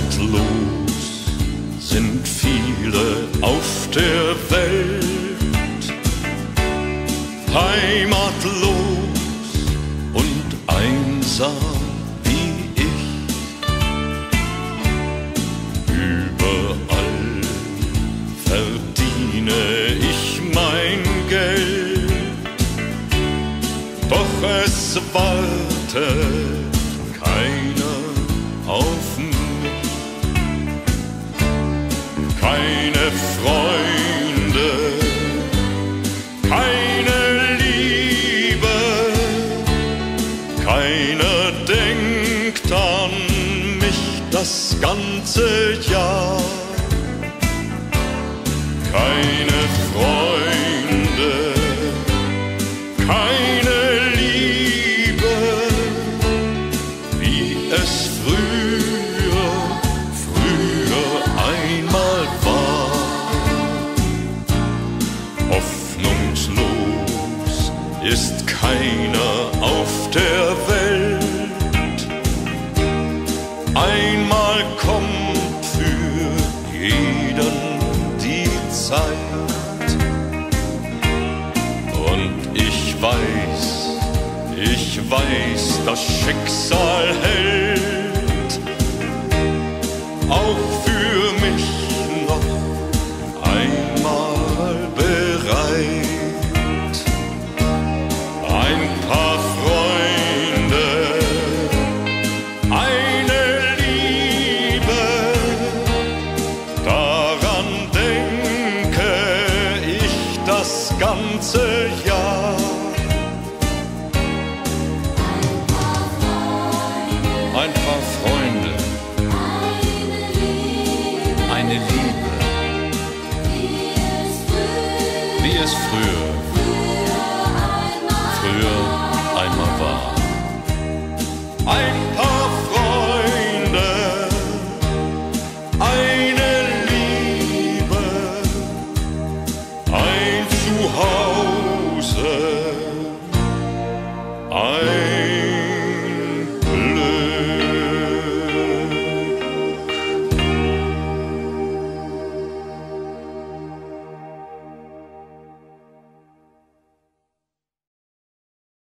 Heimatlos sind viele auf der Welt, heimatlos und einsam wie ich. Überall verdiene ich mein Geld, doch es wartet keiner auf mich, keine Freunde, keine Liebe, keiner denkt an mich das ganze Jahr. Keine Freunde, keine Liebe, wie es früher einmal war. Hoffnungslos ist keiner auf der Welt. Einmal kommt für jeden die Zeit. Und ich weiß, das Schicksal hält auch für mich noch einmal bereit. Ein paar Freunde, eine Liebe, daran denke ich das ganze Jahr. Ein paar Freunde, eine Liebe, wie es früher